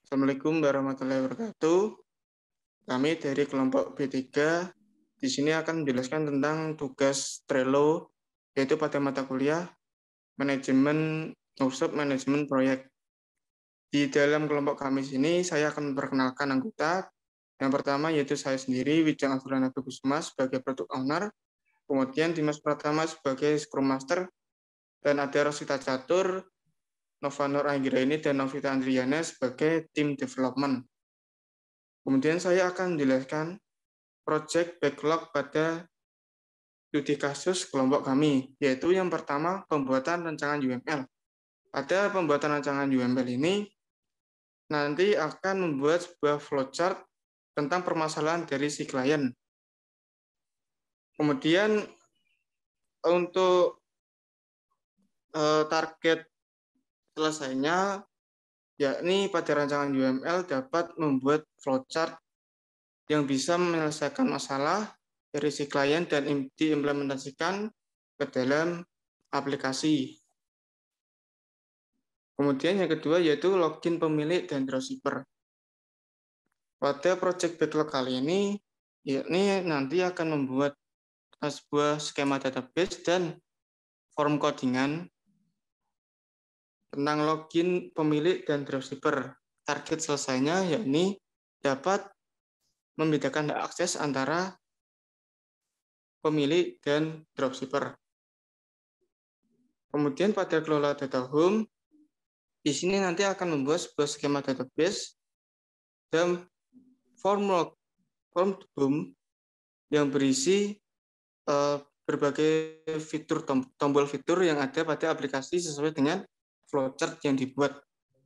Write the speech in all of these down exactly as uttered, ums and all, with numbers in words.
Assalamualaikum warahmatullahi wabarakatuh. Kami dari kelompok B tiga di sini akan menjelaskan tentang tugas Trello, yaitu pada mata kuliah manajemen workshop manajemen proyek. Di dalam kelompok kami sini, saya akan memperkenalkan anggota. Yang pertama yaitu saya sendiri, Wijang Abdullah Nabi Kusuma sebagai Product Owner, kemudian Dimas Pratama sebagai Scrum Master, dan ada Rosita Catur, Nova Nur Anggraini, dan Novita Andriana sebagai Tim Development. Kemudian saya akan menjelaskan project backlog pada studi kasus kelompok kami, yaitu yang pertama pembuatan rancangan U M L. Pada pembuatan rancangan U M L ini, nanti akan membuat sebuah flowchart tentang permasalahan dari si klien. Kemudian untuk eh, target selesainya, yakni pada rancangan U M L dapat membuat flowchart yang bisa menyelesaikan masalah dari si klien dan diimplementasikan ke dalam aplikasi. Kemudian yang kedua yaitu login pemilik dan dropshipper. Pada project backlog kali ini, yakni nanti akan membuat sebuah skema database dan form codingan tentang login pemilik dan dropshipper. Target selesainya yakni dapat membedakan hak akses antara pemilik dan dropshipper. Kemudian pada kelola data home, di sini nanti akan membuat sebuah skema database dan form log, form home yang berisi uh, berbagai fitur tom, tombol fitur yang ada pada aplikasi sesuai dengan flowchart yang dibuat.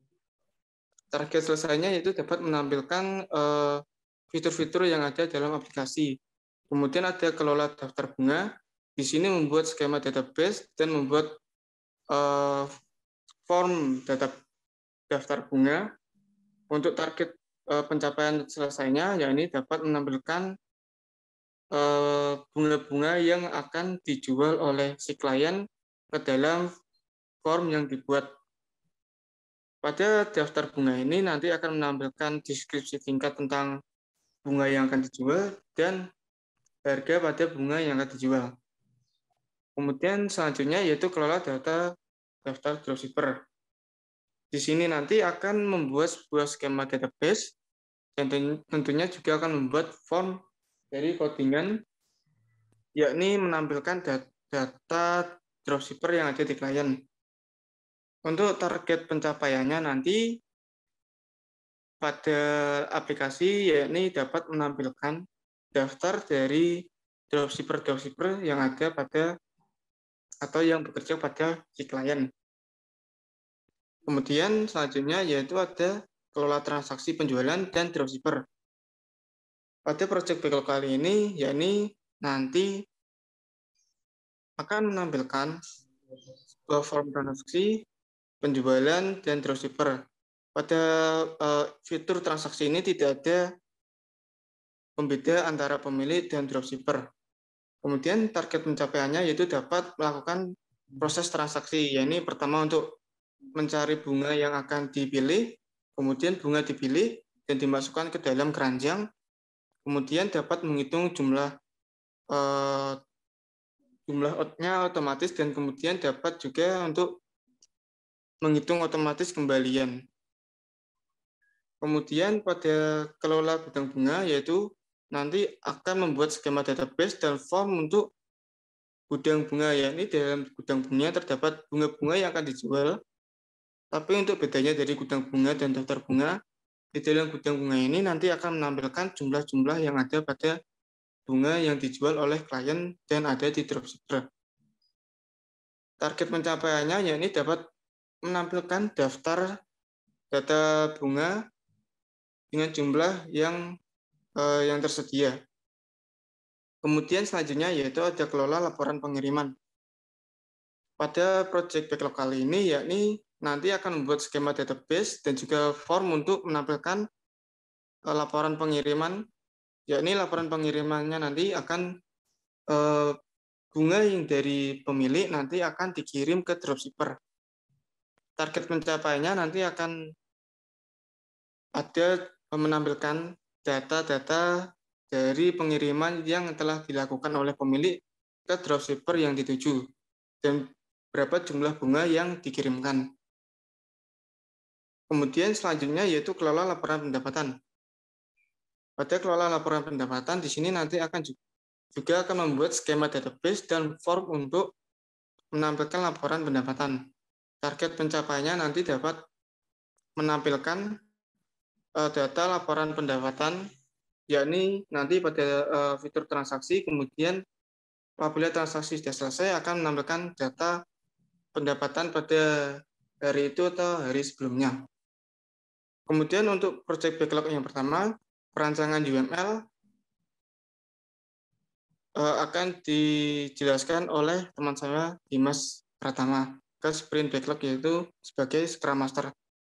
Target selesainya yaitu dapat menampilkan uh, fitur-fitur yang ada dalam aplikasi. Kemudian ada kelola daftar bunga. Di sini membuat skema database dan membuat uh, form data daftar bunga. Untuk target uh, pencapaian selesainya, yakni dapat menampilkan uh, bunga-bunga yang akan dijual oleh si klien ke dalam form yang dibuat. Pada daftar bunga ini nanti akan menampilkan deskripsi singkat tentang bunga yang akan dijual dan harga pada bunga yang akan dijual. Kemudian selanjutnya yaitu kelola data daftar dropshipper. Di sini nanti akan membuat sebuah skema database dan tentunya juga akan membuat form dari codingan, yakni menampilkan data dropshipper yang ada di klien. Untuk target pencapaiannya nanti pada aplikasi, yakni dapat menampilkan daftar dari dropshipper-dropshipper yang ada pada atau yang bekerja pada si klien. Kemudian selanjutnya yaitu ada kelola transaksi penjualan dan dropshipper. Pada project backlog kali ini, yakni nanti akan menampilkan sebuah form transaksi, penjualan, dan dropshipper. Pada uh, fitur transaksi ini tidak ada pembeda antara pemilik dan dropshipper. Kemudian target pencapaiannya yaitu dapat melakukan proses transaksi, yakni pertama untuk mencari bunga yang akan dipilih, kemudian bunga dipilih dan dimasukkan ke dalam keranjang, kemudian dapat menghitung jumlah uh, jumlah outnya otomatis dan kemudian dapat juga untuk menghitung otomatis kembalian. Kemudian pada kelola gudang bunga yaitu nanti akan membuat skema database dan form untuk gudang bunga, yakni dalam gudang bunga terdapat bunga-bunga yang akan dijual. Tapi untuk bedanya dari gudang bunga dan daftar bunga, di dalam gudang bunga ini nanti akan menampilkan jumlah-jumlah yang ada pada bunga yang dijual oleh klien dan ada di dropshipper. Target pencapaiannya yakni dapat menampilkan daftar data bunga dengan jumlah yang eh, yang tersedia. Kemudian selanjutnya yaitu ada kelola laporan pengiriman. Pada project backlog kali ini yakni nanti akan membuat skema database dan juga form untuk menampilkan eh, laporan pengiriman, yakni laporan pengirimannya nanti akan eh, bunga yang dari pemilik nanti akan dikirim ke dropshipper. Target pencapaiannya nanti akan ada menampilkan data-data dari pengiriman yang telah dilakukan oleh pemilik ke dropshipper yang dituju dan berapa jumlah bunga yang dikirimkan. Kemudian selanjutnya yaitu kelola laporan pendapatan. Pada kelola laporan pendapatan di sini nanti akan juga akan membuat skema database dan form untuk menampilkan laporan pendapatan. Target pencapaiannya nanti dapat menampilkan uh, data laporan pendapatan, yakni nanti pada uh, fitur transaksi, kemudian apabila transaksi sudah selesai akan menampilkan data pendapatan pada hari itu atau hari sebelumnya. Kemudian untuk project backlog yang pertama, perancangan U M L uh, akan dijelaskan oleh teman saya Dimas Pratama ke sprint backlog, yaitu sebagai Scrum Master.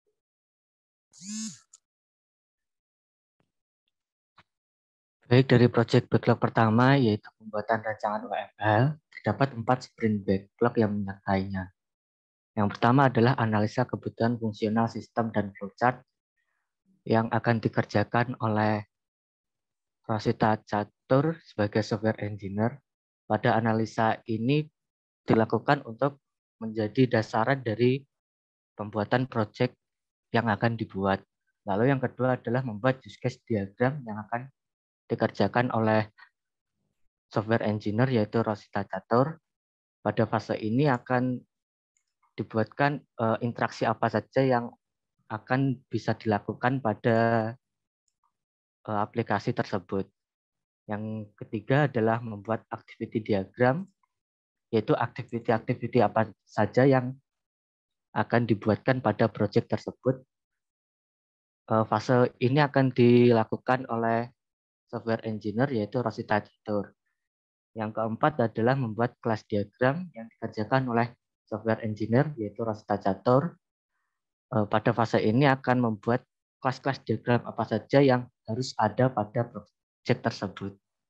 Baik, dari project backlog pertama yaitu pembuatan rancangan U M L, terdapat empat sprint backlog yang menyertainya. Yang pertama adalah analisa kebutuhan fungsional sistem dan flowchart yang akan dikerjakan oleh Rosita Catur sebagai software engineer. Pada analisa ini dilakukan untuk menjadi dasaran dari pembuatan project yang akan dibuat. Lalu yang kedua adalah membuat use case diagram yang akan dikerjakan oleh software engineer yaitu Rosita Catur. Pada fase ini akan dibuatkan uh, interaksi apa saja yang akan bisa dilakukan pada uh, aplikasi tersebut. Yang ketiga adalah membuat activity diagram, yaitu activity-activity apa saja yang akan dibuatkan pada project tersebut. Uh, fase ini akan dilakukan oleh software engineer yaitu Rosita Catur. Yang keempat adalah membuat kelas diagram yang dikerjakan oleh software engineer yaitu Rosita Catur. Pada fase ini akan membuat kelas-kelas diagram apa saja yang harus ada pada project tersebut.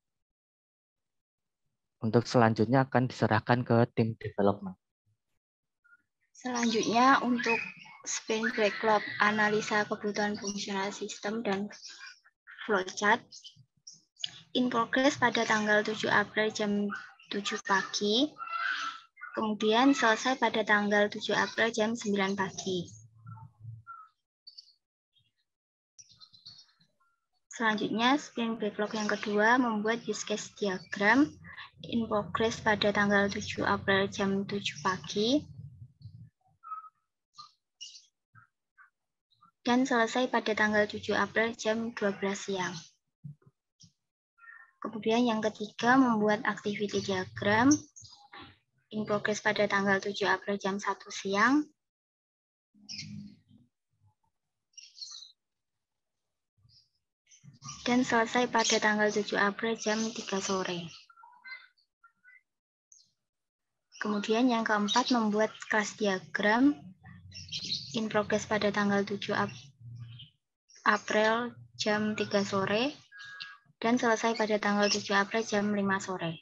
Untuk selanjutnya akan diserahkan ke tim development. Selanjutnya untuk sprint backlog, analisa kebutuhan fungsional sistem dan flowchart. In progress pada tanggal tujuh April jam tujuh pagi. Kemudian selesai pada tanggal tujuh April jam sembilan pagi. Selanjutnya, sprint backlog yang kedua membuat use case diagram in progress pada tanggal tujuh April jam tujuh pagi. Dan selesai pada tanggal tujuh April jam dua belas siang. Kemudian yang ketiga membuat activity diagram in progress pada tanggal tujuh April jam satu siang. Dan selesai pada tanggal tujuh April jam tiga sore. Kemudian yang keempat membuat kelas diagram in progress pada tanggal tujuh April jam tiga sore dan selesai pada tanggal tujuh April jam lima sore.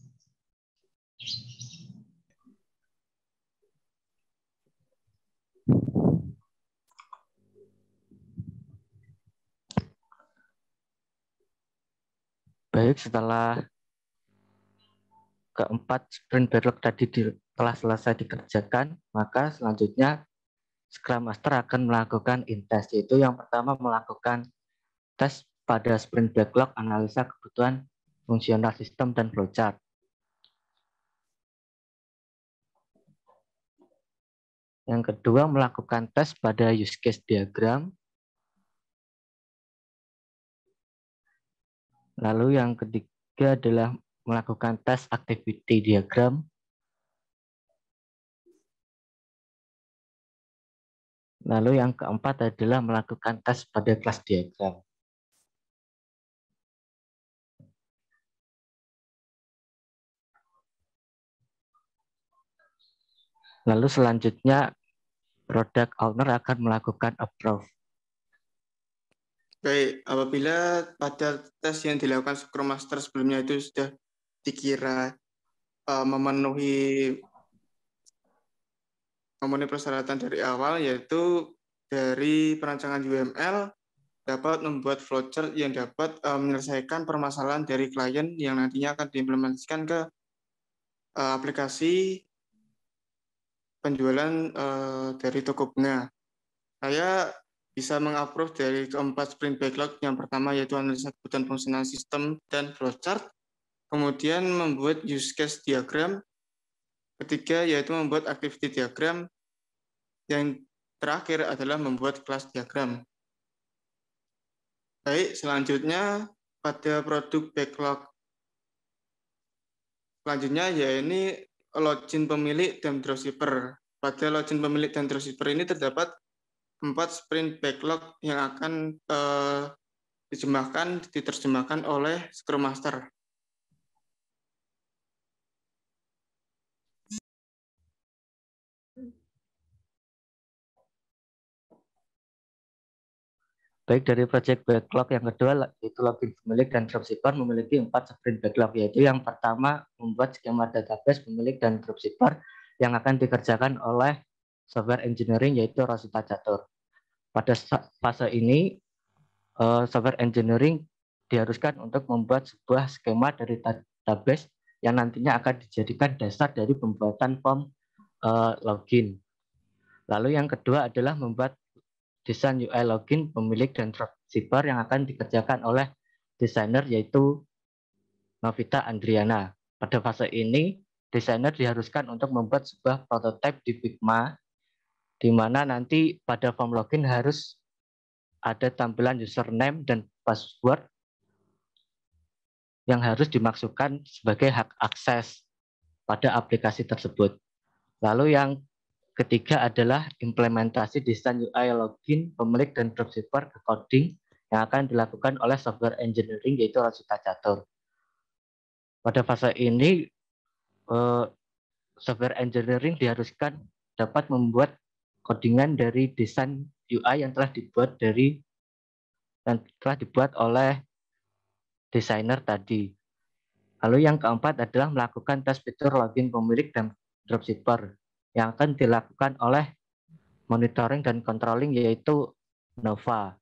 Baik, setelah keempat sprint backlog tadi di, telah selesai dikerjakan, maka selanjutnya Scrum Master akan melakukan in-test, yaitu yang pertama melakukan tes pada sprint backlog analisa kebutuhan fungsional sistem dan flowchart. Yang kedua melakukan tes pada use case diagram. Lalu yang ketiga adalah melakukan tes activity diagram. Lalu yang keempat adalah melakukan tes pada kelas diagram. Lalu selanjutnya product owner akan melakukan approve. Baik, apabila pada tes yang dilakukan Scrum Master sebelumnya itu sudah dikira uh, memenuhi memenuhi persyaratan dari awal, yaitu dari perancangan U M L, dapat membuat flowchart yang dapat uh, menyelesaikan permasalahan dari klien yang nantinya akan diimplementasikan ke uh, aplikasi penjualan uh, dari toko bunga. Saya bisa mengapprove dari keempat sprint backlog. Yang pertama yaitu analisa kebutuhan fungsional sistem dan flowchart. Kemudian membuat use case diagram. Ketiga yaitu membuat activity diagram. Yang terakhir adalah membuat kelas diagram. Baik, selanjutnya pada produk backlog. Selanjutnya ya ini login pemilik dan dropshipper. Pada login pemilik dan dropshipper ini terdapat empat sprint backlog yang akan eh, diterjemahkan, diterjemahkan oleh Scrum Master. Baik, dari project backlog yang kedua yaitu login pemilik dan dropshipper memiliki empat sprint backlog, yaitu yang pertama membuat skema database pemilik dan dropshipper yang akan dikerjakan oleh software engineering yaitu Rosita Catur. Pada fase ini software engineering diharuskan untuk membuat sebuah skema dari database yang nantinya akan dijadikan dasar dari pembuatan form uh, login. Lalu yang kedua adalah membuat desain U I login pemilik dan dropshipper yang akan dikerjakan oleh desainer yaitu Novita Andriana. Pada fase ini, desainer diharuskan untuk membuat sebuah prototipe di Figma, di mana nanti pada form login harus ada tampilan username dan password yang harus dimaksudkan sebagai hak akses pada aplikasi tersebut. Lalu yang ketiga adalah implementasi desain U I login pemilik dan dropshipper ke coding yang akan dilakukan oleh software engineering yaitu Rosita Catur. Pada fase ini software engineering diharuskan dapat membuat codingan dari desain U I yang telah dibuat dari yang telah dibuat oleh desainer tadi. Lalu yang keempat adalah melakukan tes fitur login pemilik dan dropshipper yang akan dilakukan oleh monitoring dan controlling yaitu Nova.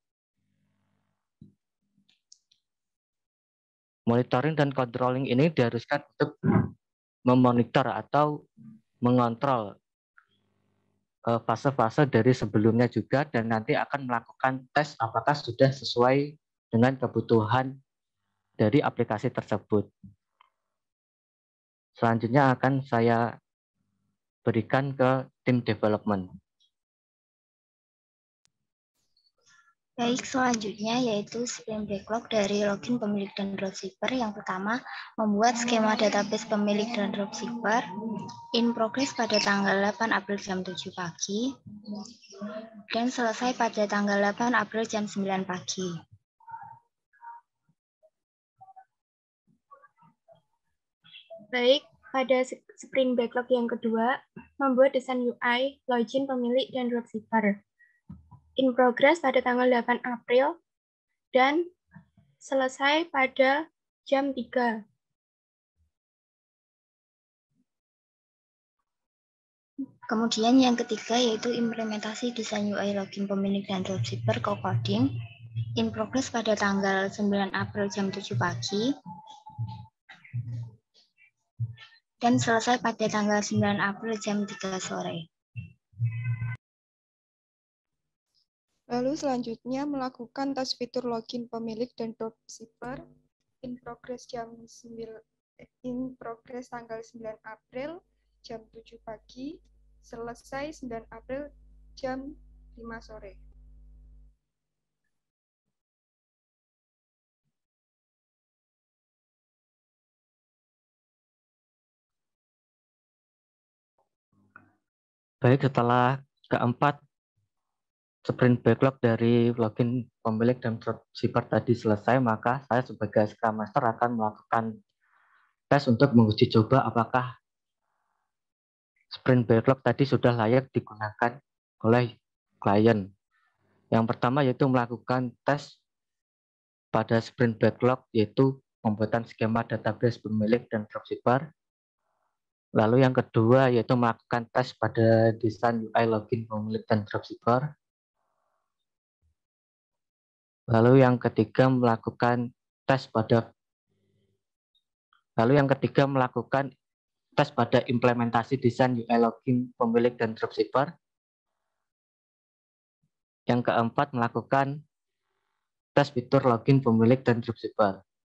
Monitoring dan controlling ini diharuskan untuk memonitor atau mengontrol fase-fase dari sebelumnya juga dan nanti akan melakukan tes apakah sudah sesuai dengan kebutuhan dari aplikasi tersebut. Selanjutnya akan saya berikan ke tim development. Baik, selanjutnya yaitu sprint backlog dari login pemilik dan dropshipper. Yang pertama, membuat skema database pemilik dan dropshipper in progress pada tanggal delapan April jam tujuh pagi dan selesai pada tanggal delapan April jam sembilan pagi. Baik, pada sprint backlog yang kedua, membuat desain U I login pemilik dan dropshipper in progress pada tanggal delapan April dan selesai pada jam tiga. Kemudian yang ketiga yaitu implementasi desain U I login pemilik dan dropshipper ke coding in progress pada tanggal sembilan April jam tujuh pagi dan selesai pada tanggal sembilan April jam tiga sore. Lalu selanjutnya melakukan tes fitur login pemilik dan dropshipper in progress jam sembilan in progress tanggal sembilan April jam tujuh pagi, selesai sembilan April jam lima sore. Baik, setelah keempat sprint backlog dari login pemilik dan dropshipper tadi selesai, maka saya sebagai Scrum Master akan melakukan tes untuk menguji coba apakah sprint backlog tadi sudah layak digunakan oleh klien. Yang pertama yaitu melakukan tes pada sprint backlog yaitu pembuatan skema database pemilik dan dropshipper. Lalu yang kedua yaitu melakukan tes pada desain U I login pemilik dan dropshipper. Lalu yang ketiga melakukan tes pada lalu yang ketiga melakukan tes pada implementasi desain U I login pemilik dan dropshipper. Yang keempat melakukan tes fitur login pemilik dan dropshipper.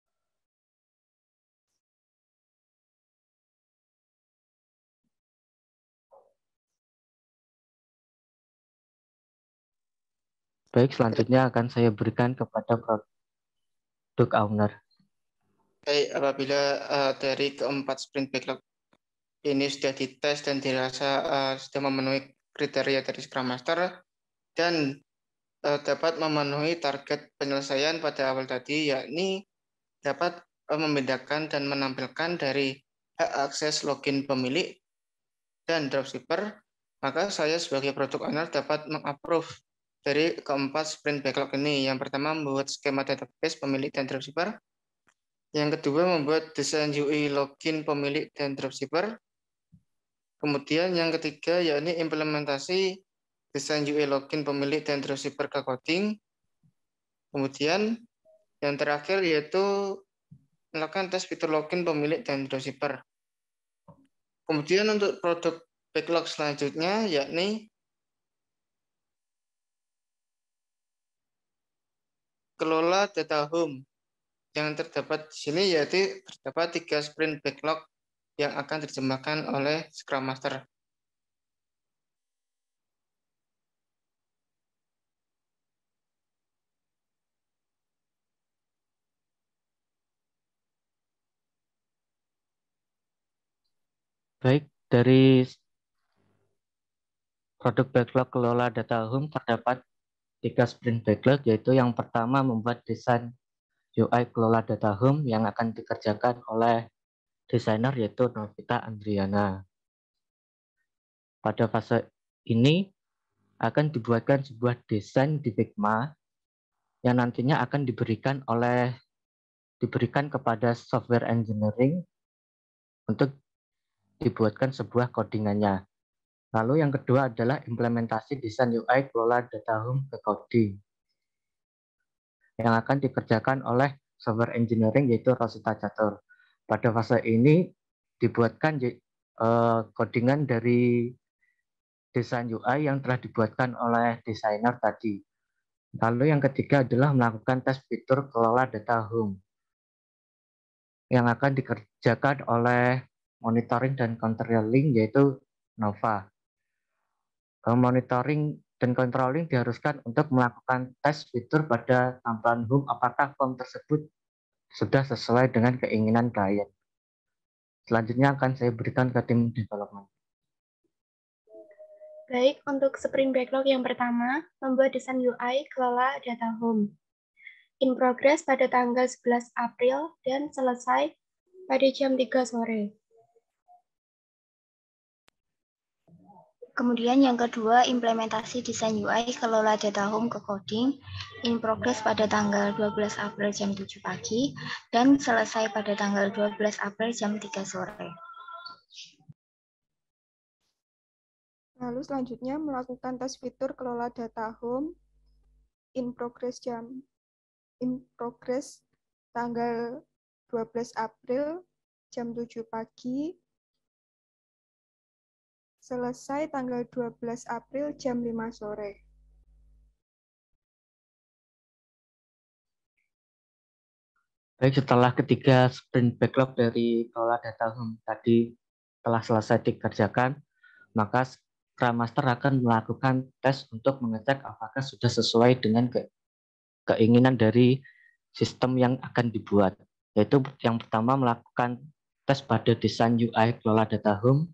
Baik, selanjutnya akan saya berikan kepada produk owner. Baik, apabila uh, dari keempat sprint backlog ini sudah dites dan dirasa uh, sudah memenuhi kriteria dari Scrum Master dan uh, dapat memenuhi target penyelesaian pada awal tadi, yakni dapat uh, membedakan dan menampilkan dari hak akses login pemilik dan dropshipper, maka saya sebagai product owner dapat mengapprove dari keempat sprint backlog ini. Yang pertama membuat skema database pemilik dan dropshipper. Yang kedua membuat desain U I login pemilik dan dropshipper. Kemudian yang ketiga yakni implementasi desain U I login pemilik dan dropshipper ke coding. Kemudian yang terakhir yaitu melakukan tes fitur login pemilik dan dropshipper. Kemudian untuk produk backlog selanjutnya yakni kelola data home. Yang terdapat di sini yaitu terdapat tiga sprint backlog yang akan diterjemahkan oleh Scrum Master. Baik, dari produk backlog kelola data home terdapat tiga sprint backlog, yaitu yang pertama membuat desain U I kelola data home yang akan dikerjakan oleh desainer yaitu Novita Andriana. Pada fase ini akan dibuatkan sebuah desain di Figma yang nantinya akan diberikan oleh diberikan kepada software engineering untuk dibuatkan sebuah codingannya. Lalu yang kedua adalah implementasi desain U I kelola data home ke coding yang akan dikerjakan oleh software engineering yaitu Rosita Catur. Pada fase ini dibuatkan uh, codingan dari desain U I yang telah dibuatkan oleh desainer tadi. Lalu yang ketiga adalah melakukan tes fitur kelola data home yang akan dikerjakan oleh monitoring dan controlling yaitu Nova. Monitoring dan controlling diharuskan untuk melakukan tes fitur pada tampilan home apakah form tersebut sudah sesuai dengan keinginan klien. Selanjutnya akan saya berikan ke tim development. Baik, untuk sprint backlog yang pertama, membuat desain U I kelola data home. In progress pada tanggal sebelas April dan selesai pada jam tiga sore. Kemudian yang kedua, implementasi desain U I kelola data home ke coding, in progress pada tanggal dua belas April jam tujuh pagi, dan selesai pada tanggal dua belas April jam tiga sore. Lalu selanjutnya melakukan tes fitur kelola data home, in progress jam in progress tanggal dua belas April jam tujuh pagi, selesai tanggal dua belas April jam lima sore. Baik, setelah ketiga sprint backlog dari kelola data home tadi telah selesai dikerjakan, maka Scrum Master akan melakukan tes untuk mengecek apakah sudah sesuai dengan ke keinginan dari sistem yang akan dibuat. Yaitu yang pertama melakukan tes pada desain U I kelola data home.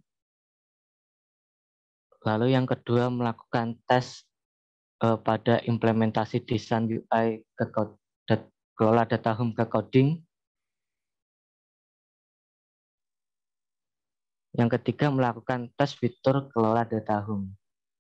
Lalu yang kedua melakukan tes uh, pada implementasi desain U I ke dat, kelola data home ke coding. Yang ketiga melakukan tes fitur kelola data home.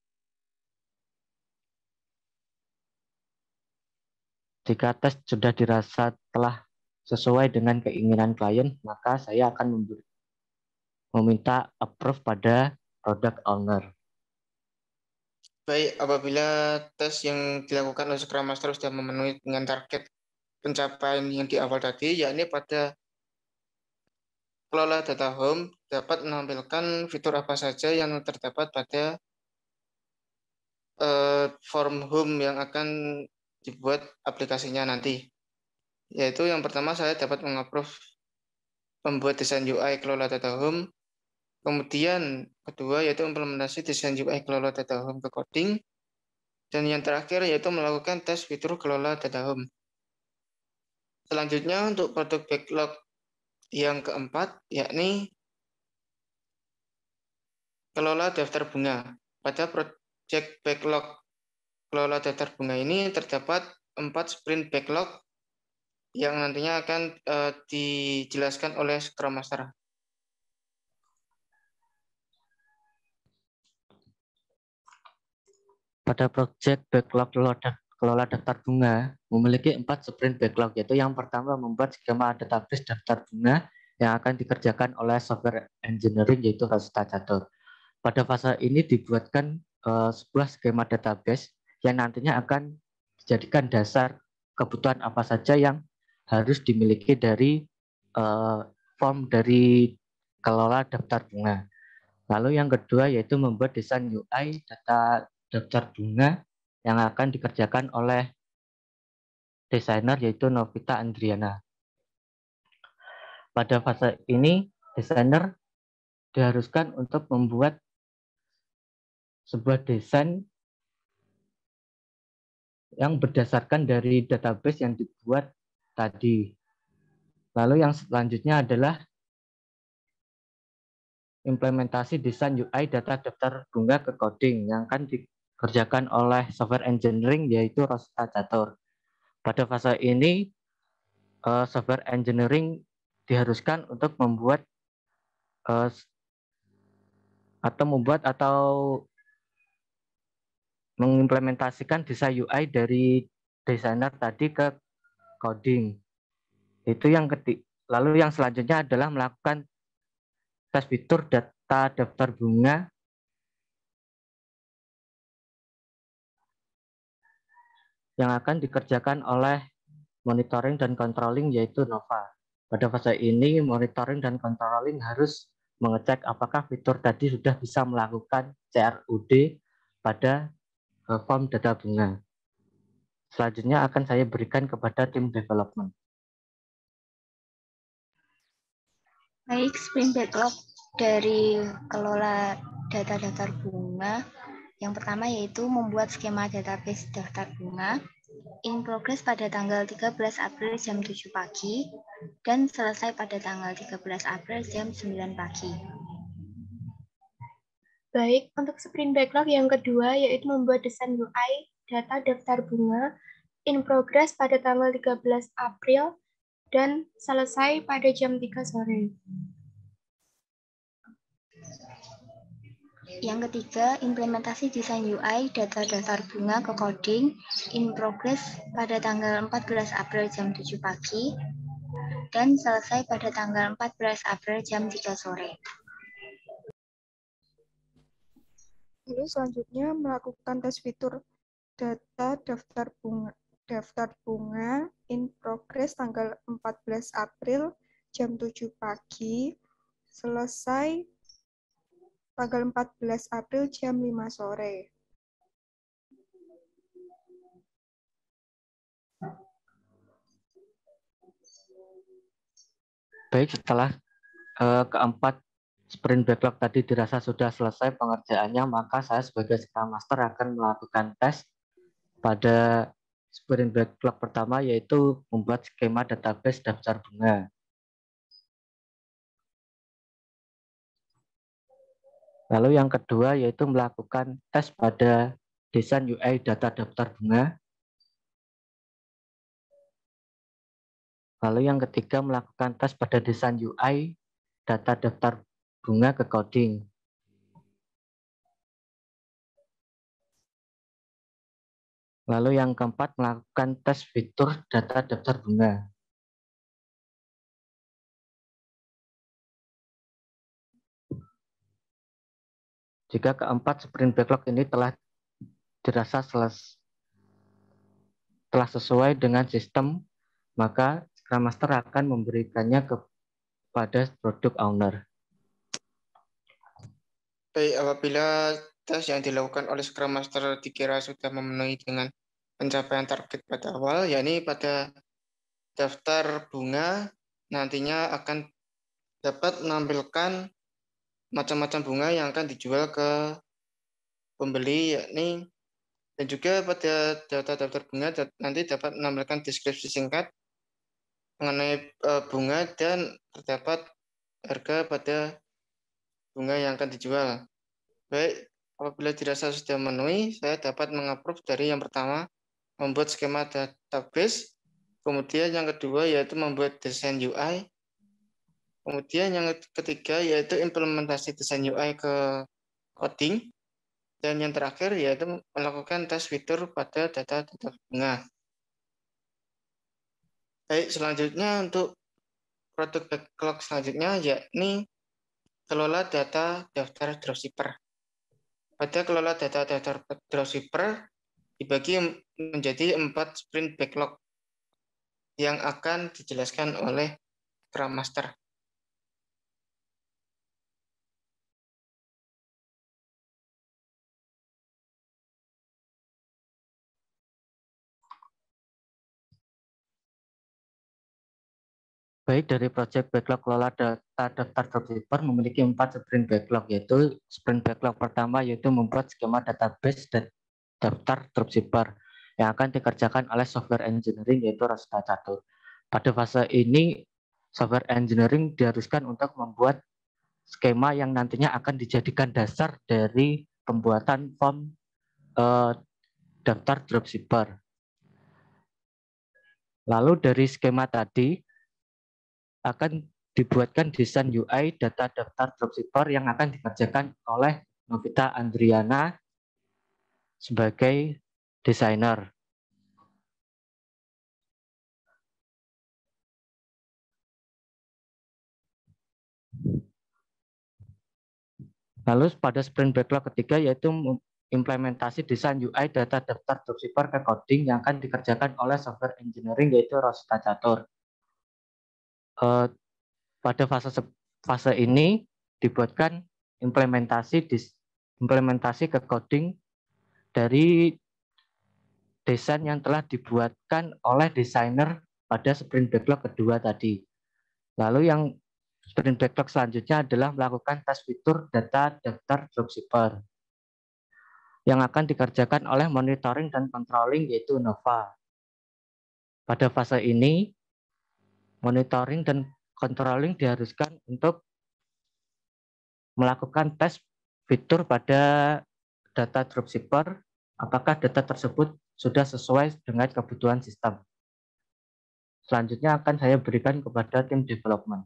Jika tes sudah dirasa telah sesuai dengan keinginan klien, maka saya akan meminta approve pada product owner. Baik, apabila tes yang dilakukan oleh Scrum Master sudah memenuhi dengan target pencapaian yang di awal tadi, yakni pada kelola data home dapat menampilkan fitur apa saja yang terdapat pada eh, form home yang akan dibuat aplikasinya nanti. Yaitu yang pertama saya dapat mengapprove membuat desain U I kelola data home. Kemudian kedua yaitu implementasi desain U I kelola data home ke coding. Dan yang terakhir yaitu melakukan tes fitur kelola data home. Selanjutnya untuk produk backlog yang keempat yakni kelola daftar bunga. Pada project backlog kelola daftar bunga ini terdapat empat sprint backlog yang nantinya akan uh, dijelaskan oleh Scrum Master. Pada project backlog kelola daftar bunga memiliki empat sprint backlog, yaitu yang pertama membuat skema database daftar bunga yang akan dikerjakan oleh software engineering yaitu Rosita Catur. Pada fase ini dibuatkan uh, sebuah skema database yang nantinya akan dijadikan dasar kebutuhan apa saja yang harus dimiliki dari uh, form dari kelola daftar bunga. Lalu yang kedua yaitu membuat desain U I data daftar bunga yang akan dikerjakan oleh desainer yaitu Novita Andriana. Pada fase ini desainer diharuskan untuk membuat sebuah desain yang berdasarkan dari database yang dibuat tadi. Lalu yang selanjutnya adalah implementasi desain U I data daftar bunga ke coding yang akan dikerjakan oleh software engineering yaitu Rosita Catur. Pada fase ini software engineering diharuskan untuk membuat atau membuat atau mengimplementasikan desain U I dari desainer tadi ke coding. Itu yang ketiga. Lalu yang selanjutnya adalah melakukan tes fitur data daftar bunga yang akan dikerjakan oleh monitoring dan controlling yaitu Nova. Pada fase ini monitoring dan controlling harus mengecek apakah fitur tadi sudah bisa melakukan C R U D pada form data bunga. Selanjutnya akan saya berikan kepada tim development. Baik, sprint backlog dari kelola data daftar bunga. Yang pertama yaitu membuat skema database daftar bunga in progress pada tanggal tiga belas April jam tujuh pagi dan selesai pada tanggal tiga belas April jam sembilan pagi. Baik, untuk sprint backlog yang kedua yaitu membuat desain U I data daftar bunga in progress pada tanggal tiga belas April dan selesai pada jam tiga sore. Yang ketiga, implementasi desain U I data daftar bunga ke coding in progress pada tanggal empat belas April jam tujuh pagi dan selesai pada tanggal empat belas April jam tiga sore. Lalu selanjutnya melakukan tes fitur data daftar bunga daftar bunga in progress tanggal empat belas April jam tujuh pagi, selesai tanggal empat belas April jam lima sore. Baik, setelah uh, keempat sprint backlog tadi dirasa sudah selesai pengerjaannya, maka saya sebagai Scrum Master akan melakukan tes pada sprint backlog pertama yaitu membuat skema database daftar bunga. Lalu yang kedua yaitu melakukan tes pada desain U I data daftar bunga. Lalu yang ketiga melakukan tes pada desain U I data daftar bunga ke coding. Lalu yang keempat melakukan tes fitur data daftar bunga. Jika keempat sprint backlog ini telah dirasa seles, telah sesuai dengan sistem, maka Scrum Master akan memberikannya kepada product owner. Baik, apabila tes yang dilakukan oleh Scrum Master dikira sudah memenuhi dengan pencapaian target pada awal, yakni pada daftar bunga nantinya akan dapat menampilkan macam-macam bunga yang akan dijual ke pembeli, yakni dan juga pada data daftar bunga nanti dapat menampilkan deskripsi singkat mengenai bunga dan terdapat harga pada bunga yang akan dijual. Baik, apabila dirasa sudah memenuhi, saya dapat mengapprove dari yang pertama, membuat skema database, kemudian yang kedua yaitu membuat desain U I, kemudian yang ketiga yaitu implementasi desain U I ke coding, dan yang terakhir yaitu melakukan tes fitur pada data-data bunga. Baik, selanjutnya untuk produk backlog selanjutnya yakni kelola data daftar dropshipper. Pada kelola data daftar dropshipper dibagi menjadi empat sprint backlog yang akan dijelaskan oleh Scrum Master. Baik, dari project backlog kelola data daftar dropshipper memiliki empat sprint backlog, yaitu sprint backlog pertama yaitu membuat skema database dan daftar dropshipper yang akan dikerjakan oleh software engineering yaitu Rosita Catur. Pada fase ini software engineering diharuskan untuk membuat skema yang nantinya akan dijadikan dasar dari pembuatan form eh, daftar dropshipper. Lalu dari skema tadi akan dibuatkan desain U I data daftar dropshipper yang akan dikerjakan oleh Novita Andriana sebagai desainer. Lalu pada sprint backlog ketiga yaitu implementasi desain U I data daftar dropshipper ke coding yang akan dikerjakan oleh software engineering yaitu Rosita Catur. Uh, pada fase fase ini dibuatkan implementasi dis, implementasi ke coding dari desain yang telah dibuatkan oleh desainer pada sprint backlog kedua tadi. Lalu yang sprint backlog selanjutnya adalah melakukan tes fitur data daftar dropshipper yang akan dikerjakan oleh monitoring dan controlling yaitu Nova. Pada fase ini monitoring dan controlling diharuskan untuk melakukan tes fitur pada data dropshipper, apakah data tersebut sudah sesuai dengan kebutuhan sistem. Selanjutnya akan saya berikan kepada tim development.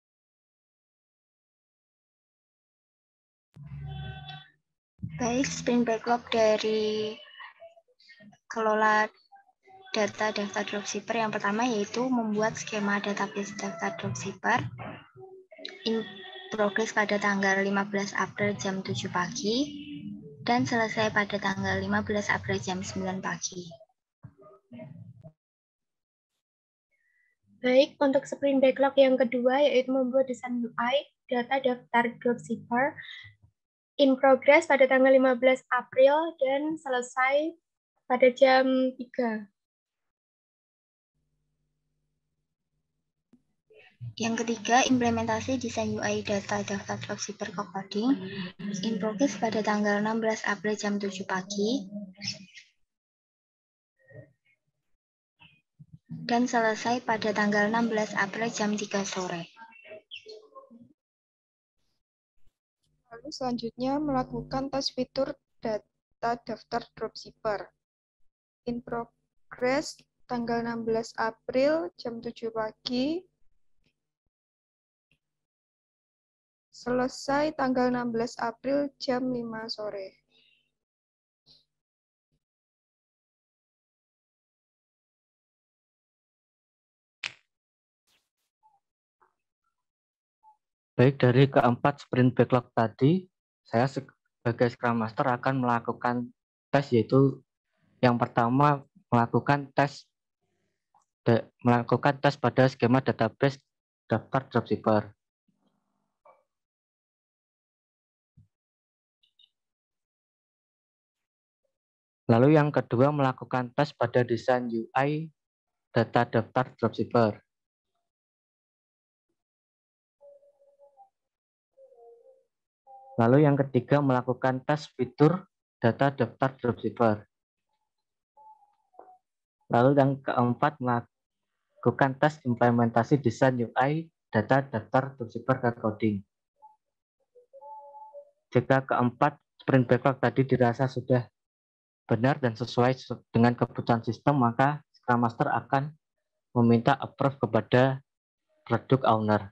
Baik, sprint backlog dari kelola data daftar dropshipper yang pertama yaitu membuat skema database daftar dropshipper in progress pada tanggal lima belas April jam tujuh pagi dan selesai pada tanggal lima belas April jam sembilan pagi. Baik, untuk sprint backlog yang kedua yaitu membuat desain U I data daftar dropshipper in progress pada tanggal lima belas April dan selesai pada jam tiga. Yang ketiga, implementasi desain U I data daftar dropshipper ke coding in progress pada tanggal enam belas April jam tujuh pagi dan selesai pada tanggal enam belas April jam tiga sore. Lalu selanjutnya melakukan tes fitur data daftar dropshipper in progress tanggal enam belas April jam tujuh pagi, selesai tanggal enam belas April jam lima sore. Baik, dari keempat sprint backlog tadi, saya sebagai Scrum Master akan melakukan tes, yaitu yang pertama melakukan tes melakukan tes pada skema database daftar dropshipper. Lalu yang kedua melakukan tes pada desain U I data daftar dropshipper. Lalu yang ketiga melakukan tes fitur data daftar dropshipper. Lalu yang keempat melakukan tes implementasi desain U I data daftar dropshipper ke coding. Jika keempat sprint backlog tadi dirasa sudah benar dan sesuai dengan kebutuhan sistem, maka Scrum Master akan meminta approve kepada product owner.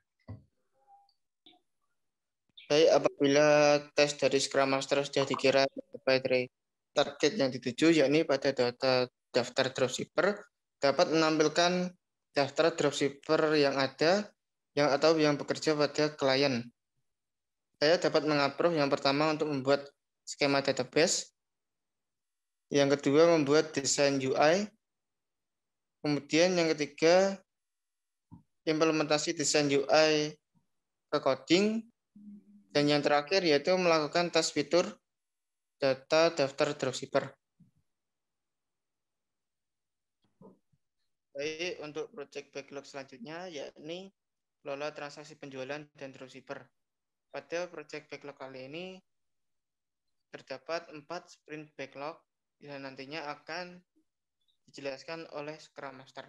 Baik, apabila tes dari Scrum Master sudah dikira sesuai target yang dituju, yakni pada data daftar dropshipper, dapat menampilkan daftar dropshipper yang ada yang atau yang bekerja pada klien. Saya dapat mengapprove yang pertama untuk membuat skema database, yang kedua membuat desain U I, kemudian yang ketiga implementasi desain U I ke coding, dan yang terakhir yaitu melakukan tes fitur data daftar dropshipper. Baik, untuk project backlog selanjutnya yakni kelola transaksi penjualan dan dropshipper. Pada project backlog kali ini terdapat empat sprint backlog yang nantinya akan dijelaskan oleh Scrum Master.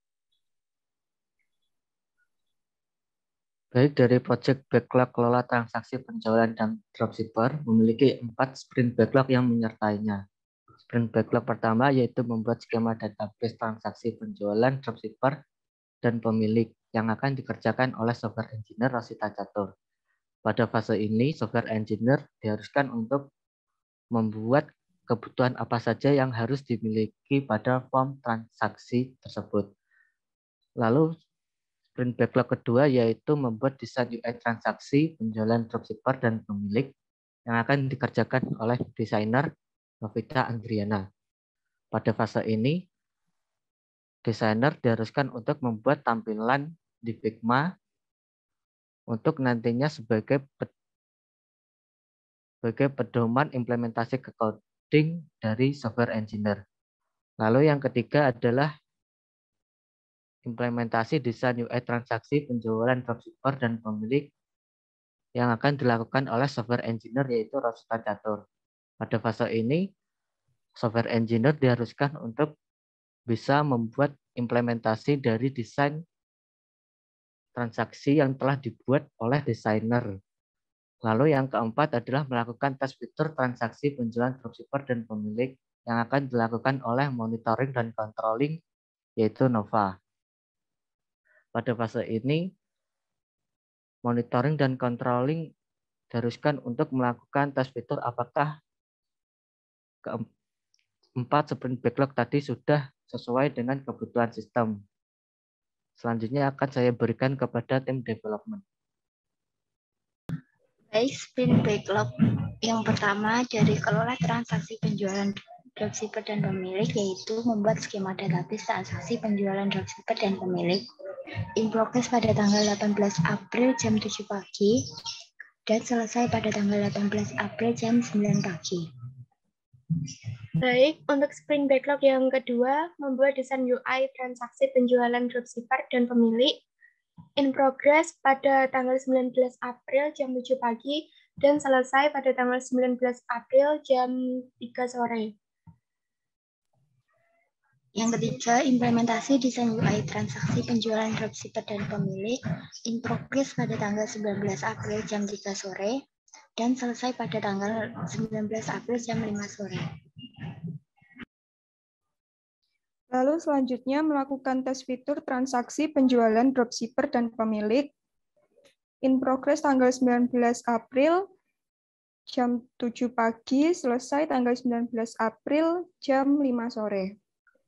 Baik, dari project backlog kelola transaksi penjualan dan dropshipper memiliki empat sprint backlog yang menyertainya. Sprint backlog pertama yaitu membuat skema database transaksi penjualan dropshipper dan pemilik yang akan dikerjakan oleh software engineer Rosita Catur. Pada fase ini, software engineer diharuskan untuk membuat kebutuhan apa saja yang harus dimiliki pada form transaksi tersebut. Lalu, sprint backlog kedua yaitu membuat desain U I transaksi penjualan dropshipper dan pemilik yang akan dikerjakan oleh desainer Novita Andriana. Pada fase ini, desainer diharuskan untuk membuat tampilan di Figma untuk nantinya sebagai sebagai pedoman implementasi ke coding dari software engineer. Lalu yang ketiga adalah implementasi desain U I transaksi penjualan dropshipper dan pemilik yang akan dilakukan oleh software engineer yaitu Rosita Catur. Pada fase ini, software engineer diharuskan untuk bisa membuat implementasi dari desain transaksi yang telah dibuat oleh desainer. Lalu yang keempat adalah melakukan tes fitur transaksi penjualan dropshipper dan pemilik yang akan dilakukan oleh monitoring dan controlling yaitu Nova. Pada fase ini, monitoring dan controlling diharuskan untuk melakukan tes fitur apakah keempat sprint backlog tadi sudah sesuai dengan kebutuhan sistem. Selanjutnya akan saya berikan kepada tim development. Baik, sprint backlog yang pertama dari kelola transaksi penjualan dropshipper dan pemilik yaitu membuat skema database transaksi penjualan dropshipper dan pemilik in progress pada tanggal delapan belas April jam tujuh pagi dan selesai pada tanggal delapan belas April jam sembilan pagi. Baik, untuk sprint backlog yang kedua, membuat desain U I transaksi penjualan dropshipper dan pemilik in progress pada tanggal sembilan belas April jam tujuh pagi dan selesai pada tanggal sembilan belas April jam tiga sore. Yang ketiga, implementasi desain U I transaksi penjualan dropshipper dan pemilik in progress pada tanggal sembilan belas April jam tiga sore dan selesai pada tanggal sembilan belas April jam lima sore. Lalu selanjutnya melakukan tes fitur transaksi penjualan dropshipper dan pemilik in progress tanggal sembilan belas April jam tujuh pagi, selesai tanggal sembilan belas April jam lima sore.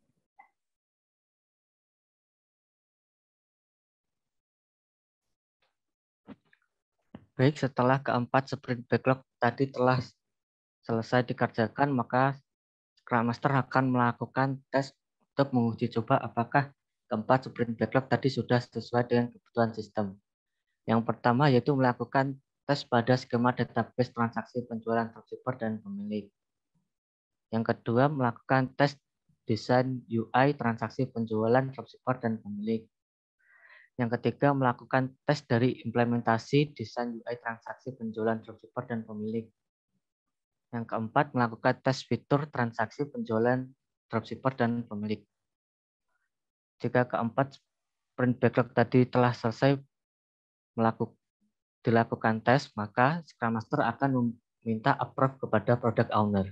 Baik, setelah keempat sprint backlog tadi telah selesai dikerjakan, maka Scrum Master akan melakukan tes untuk menguji coba apakah keempat sprint backlog tadi sudah sesuai dengan kebutuhan sistem. Yang pertama yaitu melakukan tes pada skema database transaksi penjualan dropshipper dan pemilik. Yang kedua melakukan tes desain U I transaksi penjualan dropshipper dan pemilik. Yang ketiga, melakukan tes dari implementasi desain U I transaksi penjualan dropshipper dan pemilik. Yang keempat, melakukan tes fitur transaksi penjualan dropshipper dan pemilik. Jika keempat sprint backlog tadi telah selesai melakukan dilakukan tes, maka Scrum Master akan meminta approve kepada product owner.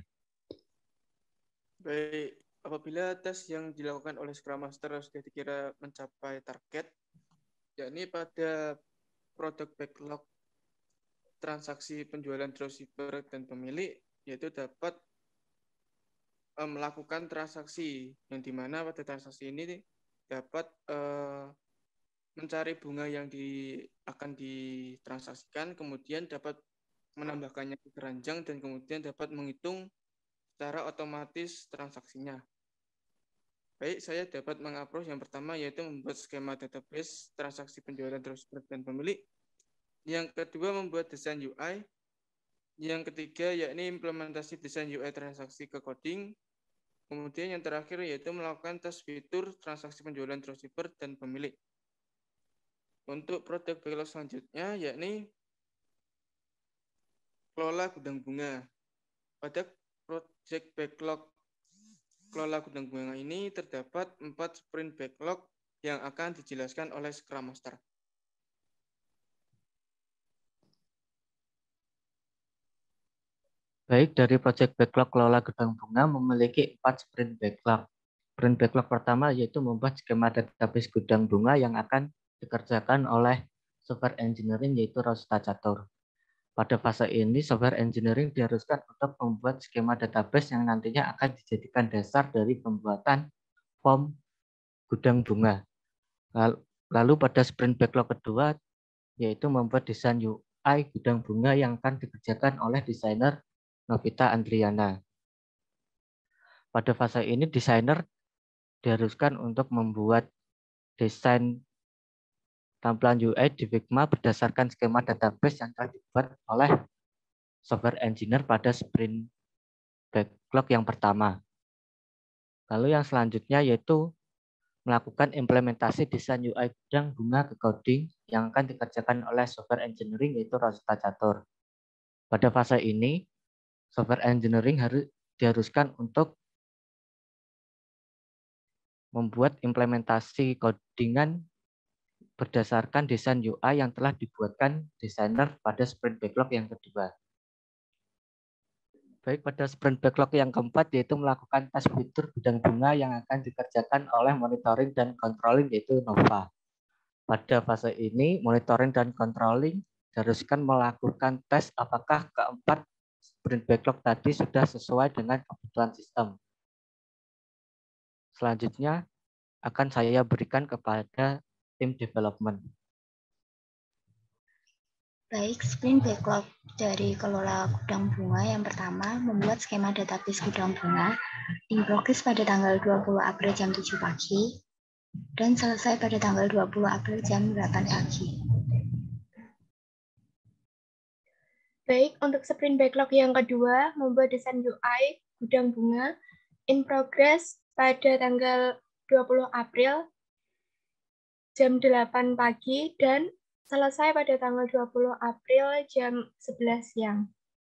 Baik, apabila tes yang dilakukan oleh Scrum Master sudah dikira mencapai target, yakni pada produk backlog transaksi penjualan dropshipper dan pemilik, yaitu dapat uh, melakukan transaksi yang dimana pada transaksi ini dapat uh, mencari bunga yang di, akan ditransaksikan, kemudian dapat menambahkannya ke keranjang dan kemudian dapat menghitung secara otomatis transaksinya. Baik, saya dapat mengapprove yang pertama yaitu membuat skema database transaksi penjualan dropshipper dan pemilik. Yang kedua membuat desain U I. Yang ketiga yakni implementasi desain U I transaksi ke coding. Kemudian yang terakhir yaitu melakukan tes fitur transaksi penjualan dropshipper dan pemilik. Untuk produk backlog selanjutnya yakni kelola gudang bunga. Pada project backlog kelola gudang bunga ini terdapat empat sprint backlog yang akan dijelaskan oleh Scrum Master. Baik, dari project backlog kelola gudang bunga memiliki empat sprint backlog. Sprint backlog pertama yaitu membuat skema database gudang bunga yang akan dikerjakan oleh software engineering yaitu Rosita Catur. Pada fase ini, software engineering diharuskan untuk membuat skema database yang nantinya akan dijadikan dasar dari pembuatan form gudang bunga. Lalu pada sprint backlog kedua, yaitu membuat desain U I gudang bunga yang akan dikerjakan oleh desainer Novita Andriana. Pada fase ini, desainer diharuskan untuk membuat desain tampilan U I di Figma berdasarkan skema database yang telah dibuat oleh software engineer pada sprint backlog yang pertama. Lalu yang selanjutnya yaitu melakukan implementasi desain U I gudang bunga ke coding yang akan dikerjakan oleh software engineering yaitu Rosita Catur. Pada fase ini, software engineering harus diharuskan untuk membuat implementasi codingan berdasarkan desain U I yang telah dibuatkan desainer pada sprint backlog yang kedua. Baik, pada sprint backlog yang keempat yaitu melakukan tes fitur gudang bunga yang akan dikerjakan oleh monitoring dan controlling yaitu Nova. Pada fase ini, monitoring dan controlling diharuskan melakukan tes apakah keempat sprint backlog tadi sudah sesuai dengan kebutuhan sistem. Selanjutnya akan saya berikan kepada tim development. Baik, sprint backlog dari kelola gudang bunga yang pertama membuat skema database gudang bunga in progress pada tanggal dua puluh April jam tujuh pagi dan selesai pada tanggal dua puluh April jam delapan pagi. Baik, untuk sprint backlog yang kedua membuat desain U I gudang bunga in progress pada tanggal dua puluh April jam delapan pagi dan selesai pada tanggal dua puluh April jam sebelas siang.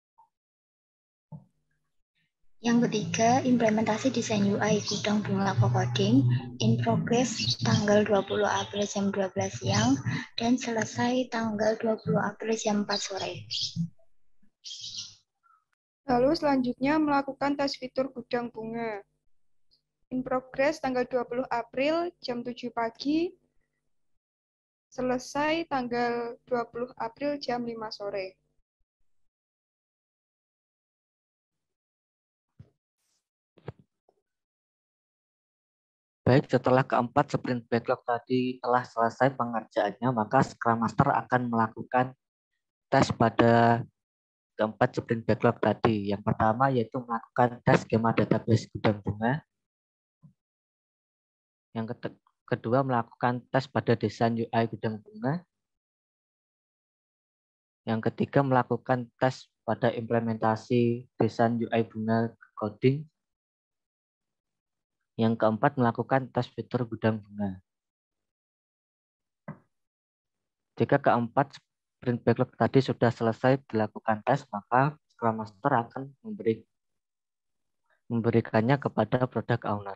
Yang ketiga, implementasi desain U I gudang bunga coding in progress tanggal dua puluh April jam dua belas siang dan selesai tanggal dua puluh April jam empat sore. Lalu selanjutnya melakukan tes fitur gudang bunga. In progress tanggal dua puluh April jam tujuh pagi, selesai tanggal dua puluh April jam lima sore. Baik, setelah keempat sprint backlog tadi telah selesai pengerjaannya, maka Scrum Master akan melakukan tes pada keempat sprint backlog tadi. Yang pertama yaitu melakukan tes skema database gudang bunga. Yang kedua melakukan tes pada desain U I gudang bunga. Yang ketiga melakukan tes pada implementasi desain U I bunga coding. Yang keempat melakukan tes fitur gudang bunga. Jika keempat sprint backlog tadi sudah selesai dilakukan tes, maka Scrum Master akan memberi, memberikannya kepada product owner.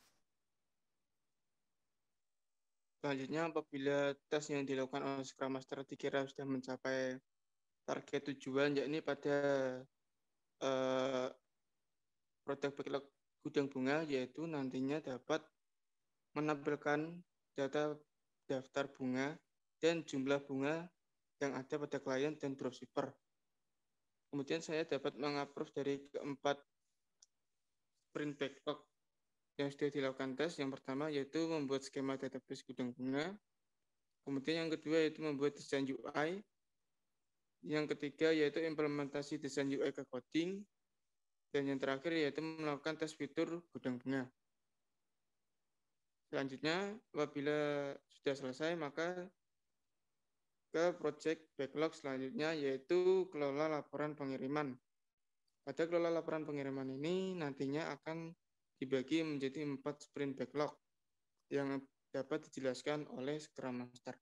Selanjutnya, apabila tes yang dilakukan oleh Scrum Master dikira sudah mencapai target tujuan, yakni pada eh, produk backlog gudang bunga, yaitu nantinya dapat menampilkan data daftar bunga dan jumlah bunga yang ada pada klien dan dropshipper. Kemudian saya dapat mengapprove dari keempat sprint backlog yang sudah dilakukan tes. Yang pertama yaitu membuat skema database gudang bunga. Kemudian yang kedua yaitu membuat desain U I. Yang ketiga yaitu implementasi desain U I ke coding. Dan yang terakhir yaitu melakukan tes fitur gudang bunga. Selanjutnya, apabila sudah selesai, maka ke project backlog selanjutnya yaitu kelola laporan pengiriman. Pada kelola laporan pengiriman ini nantinya akan dibagi menjadi empat sprint backlog yang dapat dijelaskan oleh Scrum Master.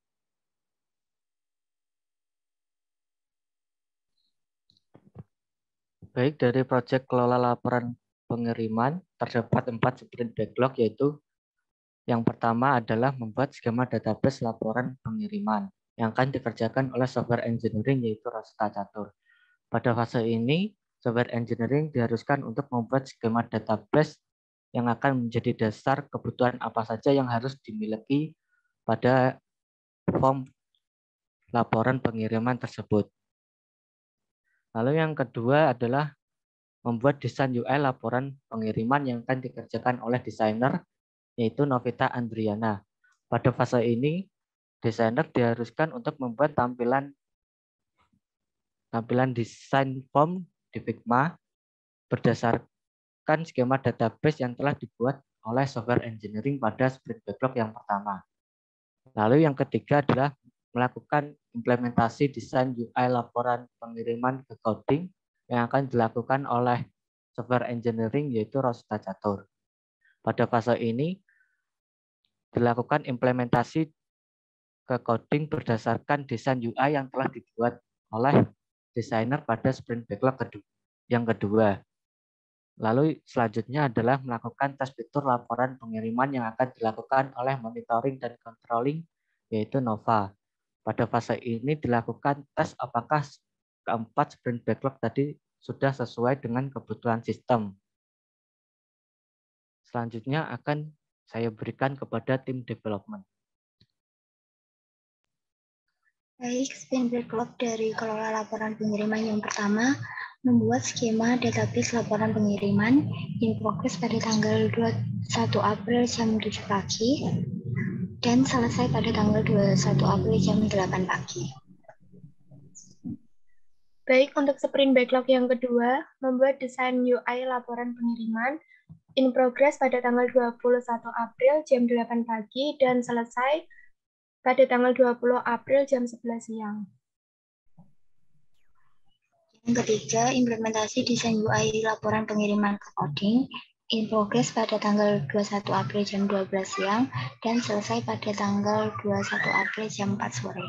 Baik, dari project kelola laporan pengiriman terdapat empat sprint backlog, yaitu yang pertama adalah membuat skema database laporan pengiriman yang akan dikerjakan oleh software engineering yaitu Rosetta Catur. Pada fase ini, software engineering diharuskan untuk membuat skema database yang akan menjadi dasar kebutuhan apa saja yang harus dimiliki pada form laporan pengiriman tersebut. Lalu yang kedua adalah membuat desain U I laporan pengiriman yang akan dikerjakan oleh desainer yaitu Novita Andriana. Pada fase ini, desainer diharuskan untuk membuat tampilan tampilan desain form di Figma berdasarkan skema database yang telah dibuat oleh software engineering pada sprint backlog yang pertama. Lalu yang ketiga adalah melakukan implementasi desain U I laporan pengiriman ke coding yang akan dilakukan oleh software engineering yaitu Rosetta Catur. Pada fase ini dilakukan implementasi ke coding berdasarkan desain U I yang telah dibuat oleh desainer pada sprint backlog yang kedua. Lalu selanjutnya adalah melakukan tes fitur laporan pengiriman yang akan dilakukan oleh monitoring dan controlling yaitu Nova. Pada fase ini dilakukan tes apakah keempat sprint backlog tadi sudah sesuai dengan kebutuhan sistem. Selanjutnya akan saya berikan kepada tim development. Baik, sprint backlog dari kelola laporan pengiriman yang pertama, membuat skema database laporan pengiriman in progress pada tanggal dua puluh satu April jam tujuh pagi dan selesai pada tanggal dua puluh satu April jam delapan pagi. Baik, untuk sprint backlog yang kedua, membuat desain U I laporan pengiriman in progress pada tanggal dua puluh satu April jam delapan pagi dan selesai pada tanggal dua puluh April jam sebelas siang. Yang ketiga, implementasi desain U I laporan pengiriman ke coding in progress pada tanggal dua puluh satu April jam dua belas siang dan selesai pada tanggal dua puluh satu April jam empat sore.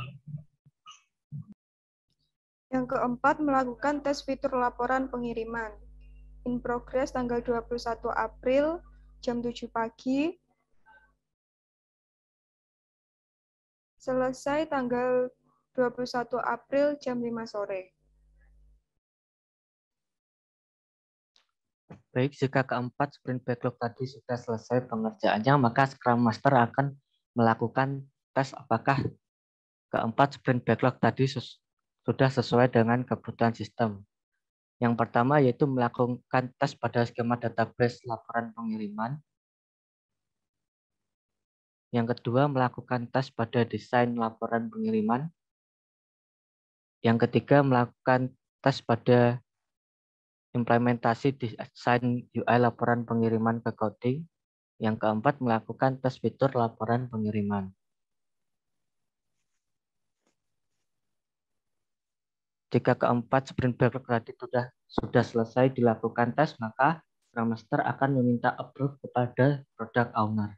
Yang keempat, melakukan tes fitur laporan pengiriman in progress tanggal dua puluh satu April jam tujuh pagi. Selesai tanggal dua puluh satu April jam lima sore. Baik, jika keempat sprint backlog tadi sudah selesai pengerjaannya, maka Scrum Master akan melakukan tes apakah keempat sprint backlog tadi sus sudah sesuai dengan kebutuhan sistem. Yang pertama yaitu melakukan tes pada skema database laporan pengiriman. Yang kedua, melakukan tes pada desain laporan pengiriman. Yang ketiga, melakukan tes pada implementasi desain U I laporan pengiriman ke coding. Yang keempat, melakukan tes fitur laporan pengiriman. Jika keempat sprint backlog tadi sudah sudah selesai dilakukan tes, maka Scrum Master akan meminta approve kepada product owner.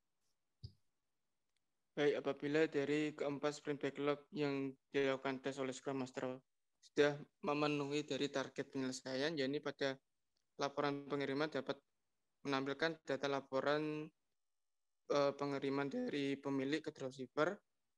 Baik, apabila dari keempat sprint backlog yang dilakukan tes oleh Scrum Master sudah memenuhi dari target penyelesaian, yakni pada laporan pengiriman dapat menampilkan data laporan eh, pengiriman dari pemilik ke dropshipper,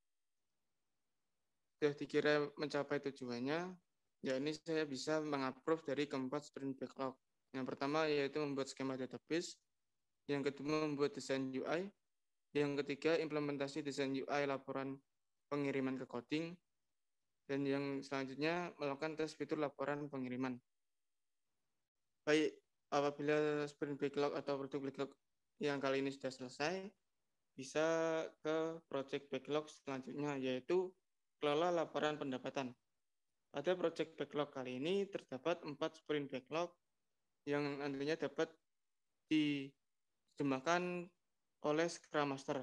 sudah dikira mencapai tujuannya, yakni saya bisa mengapprove dari keempat sprint backlog. Yang pertama yaitu membuat skema database, yang kedua membuat desain U I, yang ketiga implementasi desain U I laporan pengiriman ke coding, dan yang selanjutnya melakukan tes fitur laporan pengiriman. Baik, apabila sprint backlog atau produk backlog yang kali ini sudah selesai, bisa ke project backlog selanjutnya, yaitu kelola laporan pendapatan. Pada project backlog kali ini terdapat empat sprint backlog yang nantinya dapat diterjemahkan oleh Scrum Master.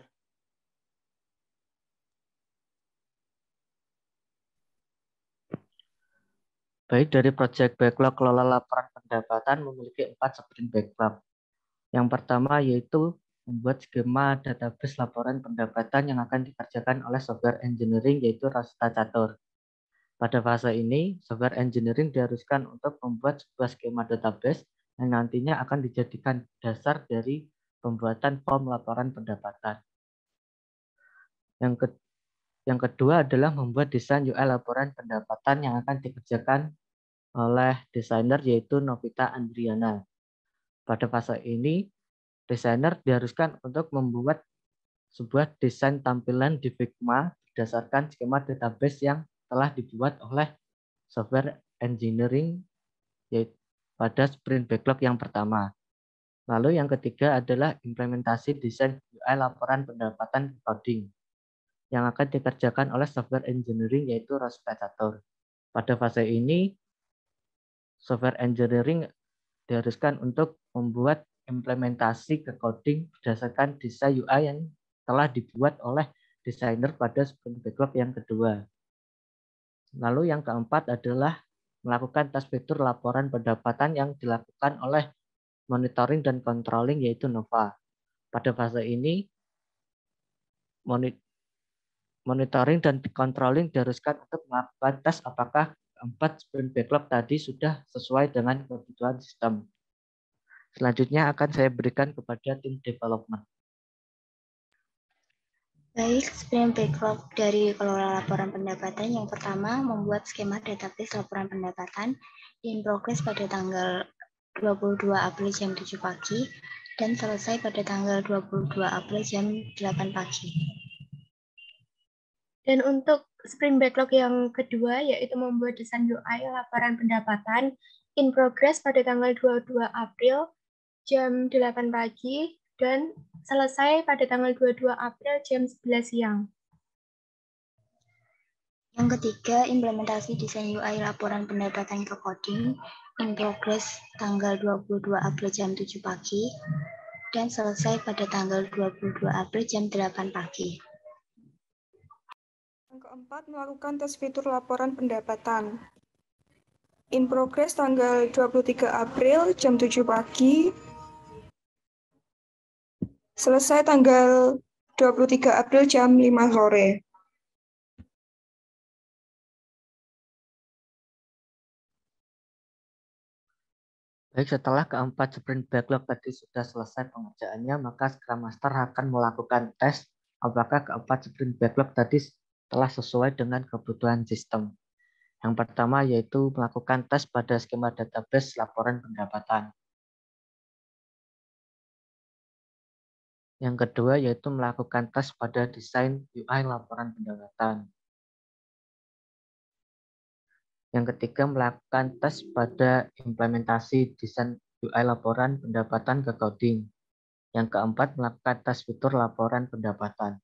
Baik, dari project backlog kelola laporan pendapatan memiliki empat sprint backlog. Yang pertama yaitu membuat skema database laporan pendapatan yang akan dikerjakan oleh software engineering, yaitu Rosetta Catur. Pada fase ini, software engineering diharuskan untuk membuat sebuah skema database yang nantinya akan dijadikan dasar dari pembuatan form laporan pendapatan. Yang, ke, yang kedua adalah membuat desain U I laporan pendapatan yang akan dikerjakan oleh desainer, yaitu Novita Andriana. Pada fase ini, desainer diharuskan untuk membuat sebuah desain tampilan di Figma berdasarkan skema database yang telah dibuat oleh software engineering yaitu pada sprint backlog yang pertama. Lalu yang ketiga adalah implementasi desain U I laporan pendapatan coding yang akan dikerjakan oleh software engineering, yaitu Rosetta Catur. Pada fase ini, software engineering diharuskan untuk membuat implementasi ke coding berdasarkan desain U I yang telah dibuat oleh desainer pada sprint backlog yang kedua. Lalu yang keempat adalah melakukan tes fitur laporan pendapatan yang dilakukan oleh monitoring dan controlling, yaitu Nova. Pada fase ini, monitoring dan controlling diharuskan untuk melakukan tes apakah keempat sprint backlog tadi sudah sesuai dengan kebutuhan sistem. Selanjutnya akan saya berikan kepada tim development. Baik, sprint backlog dari kelola laporan pendapatan. Yang pertama, membuat skema database laporan pendapatan in progress pada tanggal dua puluh dua April jam tujuh pagi dan selesai pada tanggal dua puluh dua April jam delapan pagi. Dan untuk sprint backlog yang kedua, yaitu membuat desain U I laporan pendapatan in progress pada tanggal dua puluh dua April jam delapan pagi dan selesai pada tanggal dua puluh dua April jam sebelas siang. Yang ketiga, implementasi desain U I laporan pendapatan ke coding in progress tanggal dua puluh dua April jam tujuh pagi dan selesai pada tanggal dua puluh dua April jam delapan pagi. Yang keempat, melakukan tes fitur laporan pendapatan. In progress tanggal dua puluh tiga April jam tujuh pagi. Selesai tanggal dua puluh tiga April jam lima sore. Baik, setelah keempat sprint backlog tadi sudah selesai pengerjaannya, maka Scrum Master akan melakukan tes apakah keempat sprint backlog tadi telah sesuai dengan kebutuhan sistem. Yang pertama yaitu melakukan tes pada skema database laporan pendapatan. Yang kedua yaitu melakukan tes pada desain U I laporan pendapatan. Yang ketiga melakukan tes pada implementasi desain U I laporan pendapatan ke coding. Yang keempat melakukan tes fitur laporan pendapatan.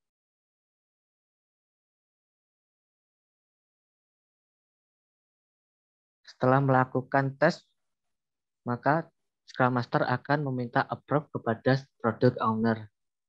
Setelah melakukan tes, maka Scrum Master akan meminta approve kepada product owner.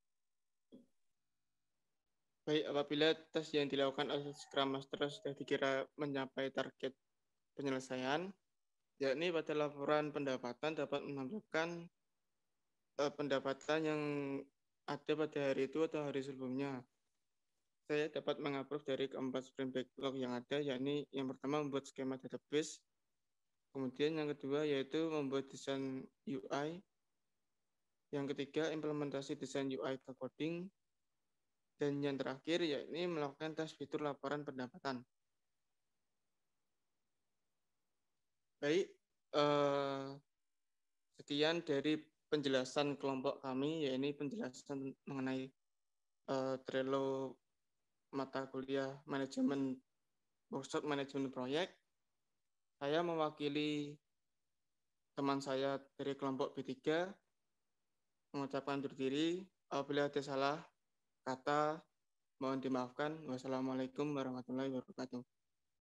Baik, apabila tes yang dilakukan oleh Scrum Master sudah dikira mencapai target penyelesaian, yakni pada laporan pendapatan dapat menampilkan eh, pendapatan yang ada pada hari itu atau hari sebelumnya. Saya dapat mengapprove dari keempat sprint backlog yang ada, yakni yang pertama membuat skema database, kemudian yang kedua yaitu membuat desain U I, yang ketiga implementasi desain U I ke coding, dan yang terakhir yakni melakukan tes fitur laporan pendapatan. Baik, eh, sekian dari penjelasan kelompok kami, yakni penjelasan mengenai eh, Trello mata kuliah manajemen workshop manajemen proyek. Saya mewakili teman saya dari kelompok B tiga mengucapkan undur diri. Apabila ada salah kata, mohon dimaafkan. Wassalamualaikum warahmatullahi wabarakatuh.